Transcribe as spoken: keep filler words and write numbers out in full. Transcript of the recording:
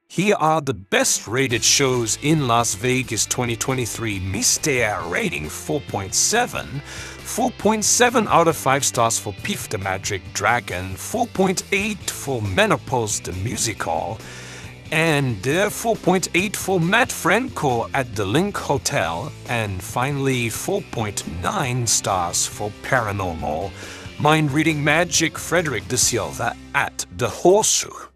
Here are the best rated shows in Las Vegas twenty twenty-three. Mystere rating four point seven. four point seven out of five stars for Piff the Magic Dragon. four point eight for Menupose the Musical. And uh, four point eight for Mat Franco at the Link Hotel. And finally four point nine stars for Paranormal Mind Reading Magic Frederic Da Silva at the Horseshoe.